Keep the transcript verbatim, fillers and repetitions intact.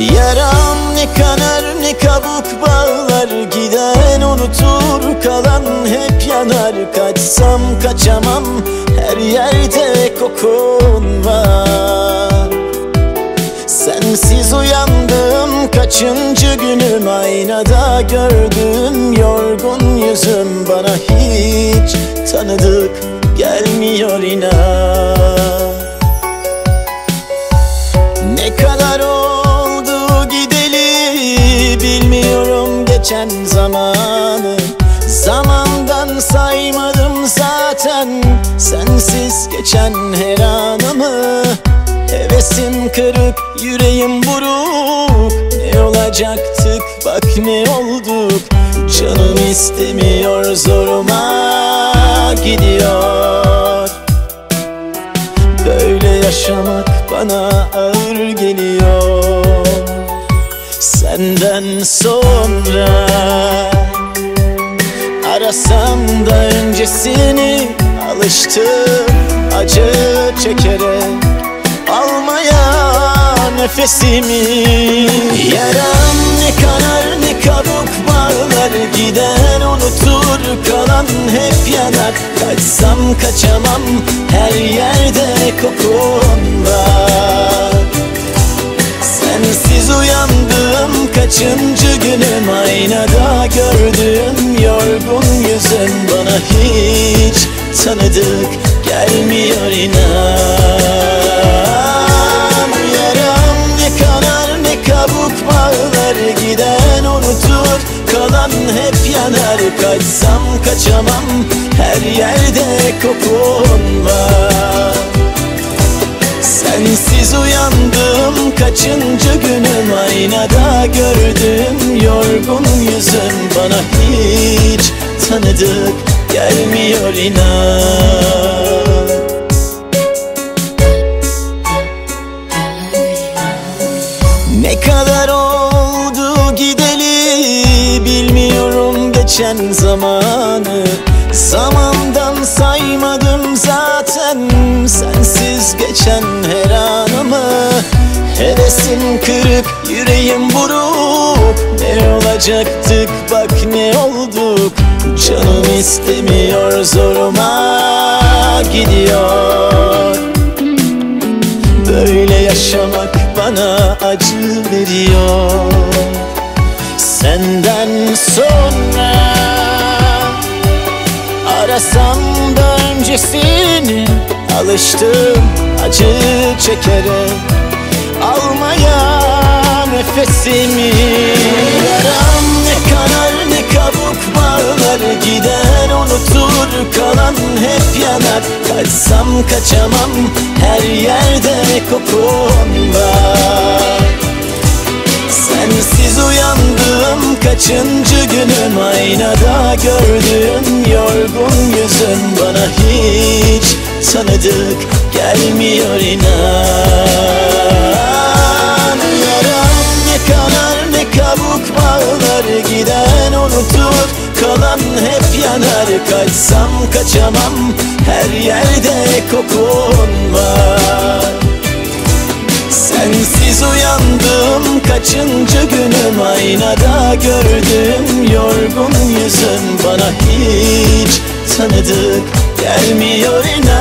Yaram ne kanar ne kabuk bağlar, giden unutur kalan hep yanar. Kaçsam kaçamam, her yerde kokun var. Sensiz uyandım kaçıncı günüm, aynada gördüm yorgun yüzüm. Bana hiç tanıdık gelmiyor inan. Ne kadar oldu gideli, bilmiyorum geçen zamanı. Zamandan saymadım zaten sensiz geçen her anımı. Hevesim kırık, yüreğim buruk, ne olacaktık bak ne olduk. Canım istemiyor, zoruma gidiyor. Böyle yaşamak bana ağır geliyor. Senden sonra arasam da öncesini, alıştım acı çekerek almaya nefesimi. Yaram ne kanar ne kabuk bağlar, giden unutur kalan hep yanar. Kaçsam kaçamam, her yerde kokun var. Sensiz uyandım kaçıncı günüm, aynada gördüğüm yorgun yüzüm. Bana hiç tanıdık gelmiyor inan. Yaram ne kanar ne kabuk bağlar, giden unutur kalan hep yanar. Kaçsam kaçamam, her yerde kokun var. Sensiz uyandım kaçıncı günüm, aynada gördüm yorgun yüzüm. Bana hiç tanıdık gelmiyor inan. Ne kadar oldu gideli, bilmiyorum geçen zamanı. Zamandan saymadım zaten sensiz geçen her anımı. Hevesim kırık, yüreğim buruk, ne olacaktık bak ne olduk. Canım istemiyor, zoruma gidiyor. Böyle yaşamak bana acı veriyor. Senden sonra arasam da öncesini, alıştım acı çekerek almaya nefesimi. Yaram ne kanar ne kabuk bağlar, giden unutur kalan hep yanar. Kaçsam kaçamam, her yerde kokun var. Sensiz uyandım kaçıncı günüm, aynada gördüğüm yorgun yüzüm. Bana hiç tanıdık gelmiyor inan. Yaram ne kanar ne kabuk bağlar, giden unutur kalan hep yanar. Kaçsam kaçamam, her yerde kokun var. Sensiz uyandım kaçıncı günüm, aynada gördüm yorgun yüzüm. Bana hiç tanıdık gelmiyor inan.